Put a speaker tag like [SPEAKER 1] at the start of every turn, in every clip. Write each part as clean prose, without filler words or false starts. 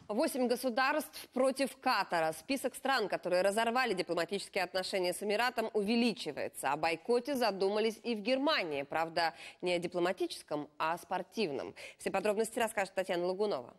[SPEAKER 1] 8 государств против Катара. Список стран, которые разорвали дипломатические отношения с Эмиратом, увеличивается. О бойкоте задумались и в Германии. Правда, не о дипломатическом, а о спортивном. Все подробности расскажет Татьяна Лагунова.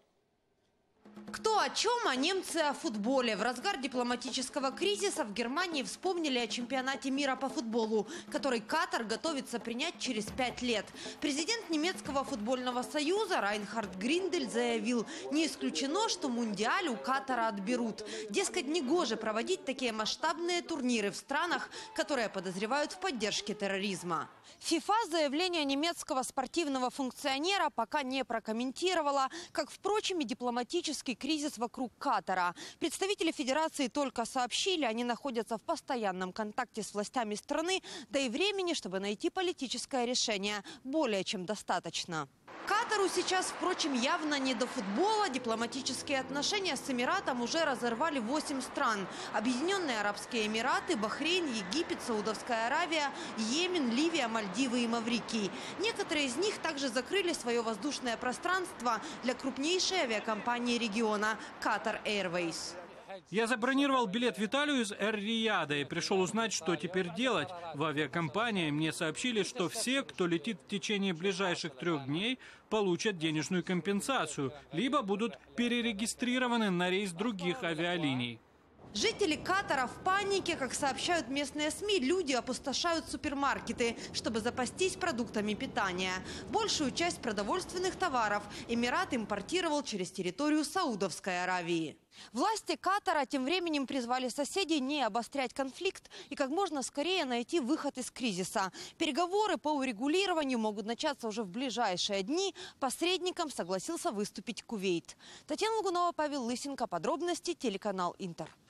[SPEAKER 2] Кто о чем, а немцы о футболе. В разгар дипломатического кризиса в Германии вспомнили о чемпионате мира по футболу, который Катар готовится принять через 5 лет. Президент немецкого футбольного союза Райнхард Гриндель заявил, не исключено, что мундиаль у Катара отберут. Дескать, негоже проводить такие масштабные турниры в странах, которые подозревают в поддержке терроризма. ФИФА заявление немецкого спортивного функционера пока не прокомментировала, как, впрочем, и дипломатический кризис вокруг Катара. Представители федерации только сообщили, они находятся в постоянном контакте с властями страны, да и времени, чтобы найти политическое решение, более чем достаточно. Катару сейчас, впрочем, явно не до футбола. Дипломатические отношения с Эмиратом уже разорвали 8 стран. Объединенные Арабские Эмираты, Бахрейн, Египет, Саудовская Аравия, Йемен, Ливия, Мальдивы и Маврикий. Некоторые из них также закрыли свое воздушное пространство для крупнейшей авиакомпании региона – Qatar Airways.
[SPEAKER 3] Я забронировал билет в Италию из Эр-Рияда и пришел узнать, что теперь делать. В авиакомпании мне сообщили, что все, кто летит в течение ближайших 3 дней, получат денежную компенсацию, либо будут перерегистрированы на рейс других авиалиний.
[SPEAKER 2] Жители Катара в панике. Как сообщают местные СМИ, люди опустошают супермаркеты, чтобы запастись продуктами питания. Большую часть продовольственных товаров Эмират импортировал через территорию Саудовской Аравии. Власти Катара тем временем призвали соседей не обострять конфликт и как можно скорее найти выход из кризиса. Переговоры по урегулированию могут начаться уже в ближайшие дни. Посредником согласился выступить Кувейт. Татьяна Лагунова, Павел Лысенко. Подробности телеканал Интер.